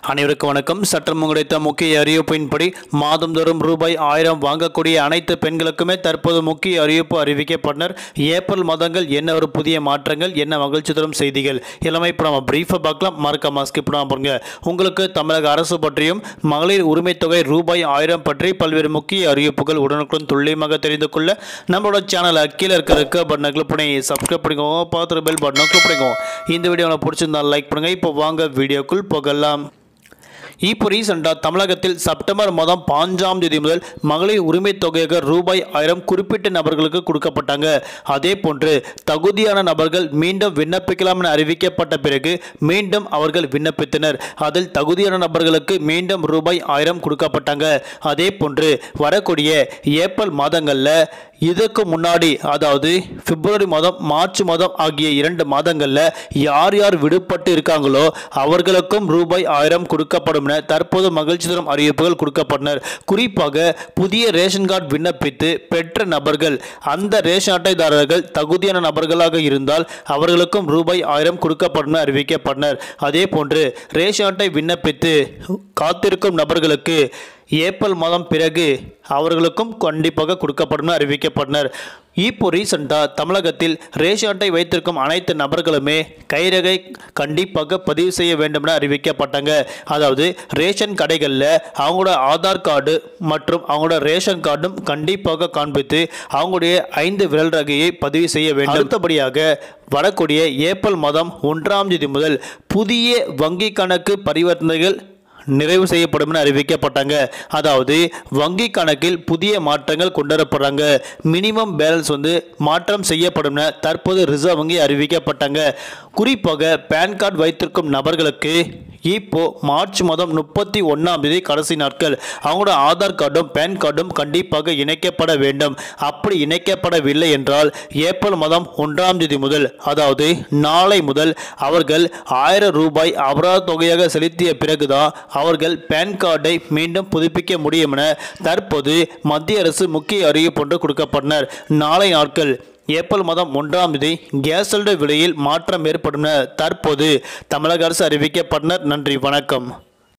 அனைவருக்கும் வணக்கம். சட்டம் கிடைத்த முக்கிய அறிவிப்பின்படி மாதந்தோறும் ரூபாய் 1000 வாங்கக்கூடிய அனைத்து பெண்களுக்குமே தற்போது முக்கிய அறிவிப்பு அறிவிக்கப்பட்டனர். ஏப்ரல் மாதங்கள் என்ன ஒரு புதிய மாற்றங்கள், என்ன மகிழ்ச்சி தரும் செய்திகள் எல்லாமே இப்போ நம்ம பிரீஃபாக பார்க்கலாம். மறக்காம ஸ்கிப் பண்ணாம பாருங்க. உங்களுக்கு தமிழக அரசு பற்றியும் மகளிர் உரிமை தொகை ரூபாய் 1000 பற்றி பல்வேறு முக்கிய அறிவிப்புகள் உடனுக்குடன் துல்லியமாக தெரிந்து கொள்ள நம்மளோட சேனலை கீழே இருக்க பட்டனை கிளிக் பண்ணி சப்ஸ்கிரைப் பண்ணிக்கோங்க. பார்த்துட்டு பெல் பட்டனை கிளிக் பண்ணிக்கோங்க. இந்த வீடியோ உங்களுக்கு பிடிச்சிருந்தால் லைக் பண்ணுங்க. இப்போ வாங்க வீடியோக்குள் போகலாம். இப்போ ரீசெண்டாக தமிழகத்தில் செப்டம்பர் மாதம் 5ஆம் தேதி முதல் மகளிர் உரிமை தொகையாக ரூபாய் 1000 குறிப்பிட்ட நபர்களுக்கு கொடுக்கப்பட்டாங்க. அதே போன்று தகுதியான நபர்கள் மீண்டும் விண்ணப்பிக்கலாம் என அறிவிக்கப்பட்ட பிறகு மீண்டும் அவர்கள் விண்ணப்பித்தனர். அதில் தகுதியான நபர்களுக்கு மீண்டும் ரூபாய் 1000 கொடுக்கப்பட்டாங்க. அதே போன்று வரக்கூடிய ஏப்ரல் மாதங்களில் இதற்கு முன்னாடி, அதாவது பிப்ரவரி மாதம் மார்ச் மாதம் ஆகிய 2 மாதங்களில் யார் யார் விடுபட்டு இருக்காங்களோ அவர்களுக்கும் ரூபாய் 1000 கொடுக்கப்படும் என தற்போது மகிழ்ச்சி தரும் அறிவிப்புகள் கொடுக்கப்பட்டனர். குறிப்பாக புதிய ரேஷன் கார்டு விண்ணப்பித்து பெற்ற நபர்கள், அந்த ரேஷன் அட்டைதாரர்கள் தகுதியான நபர்களாக இருந்தால் அவர்களுக்கும் ரூபாய் 1000 கொடுக்கப்படும் அறிவிக்கப்பட்டனர். அதே போன்று ரேஷன் அட்டை விண்ணப்பித்து காத்திருக்கும் நபர்களுக்கு ஏப்ரல் மாதம் பிறகு அவர்களுக்கும் கண்டிப்பாக கொடுக்கப்படும் அறிவிக்கப்பட்டனர். இப்போ ரீசெண்டாக தமிழகத்தில் ரேஷன் அட்டை வைத்திருக்கும் அனைத்து நபர்களுமே கைரேகை கண்டிப்பாக பதிவு செய்ய வேண்டும் என அறிவிக்கப்பட்டாங்க. அதாவது ரேஷன் கடைகளில் அவங்களோட ஆதார் கார்டு மற்றும் அவங்களோட ரேஷன் கார்டும் கண்டிப்பாக காண்பித்து அவங்களுடைய 5 விரல் ரேகையை பதிவு செய்ய வேண்டும். அடுத்தபடியாக வரக்கூடிய ஏப்ரல் மாதம் 1ஆம் தேதி முதல் புதிய வங்கி கணக்கு பரிவர்த்தனைகள் நிறைவு செய்யப்படும் என அறிவிக்கப்பட்டாங்க. அதாவது வங்கி கணக்கில் புதிய மாற்றங்கள் கொண்டுவரப்படுறாங்க. மினிமம் பேலன்ஸ் மாற்றம் செய்யப்படும் என தற்போது ரிசர்வ் வங்கி அறிவிக்கப்பட்டாங்க. குறிப்பாக பேன் கார்டு வைத்திருக்கும் நபர்களுக்கு இப்போ மார்ச் மாதம் 31ஆம் தேதி கடைசி நாட்கள். அவங்களோட ஆதார் கார்டும் பேன் கார்டும் கண்டிப்பாக இணைக்கப்பட வேண்டும். அப்படி இணைக்கப்படவில்லை என்றால் ஏப்ரல் மாதம் 1ஆம் தேதி முதல், அதாவது நாளை முதல் அவர்கள் 1000 ரூபாய் அபராத தொகையாக செலுத்திய பிறகுதான் அவர்கள் பேன் கார்டை மீண்டும் புதுப்பிக்க முடியும் என தற்போது மத்திய அரசு முக்கிய அறிவிப்பு ஒன்று கொடுக்கப்பட்டனர். நாளை நாட்கள் ஏப்ரல் மாதம் 1ஆம் தேதி கேஸ் சிலிண்டர் விலையில் மாற்றம் ஏற்படும் என தற்போது தமிழக அரசு அறிவிக்கப்பட்டனர். நன்றி, வணக்கம்.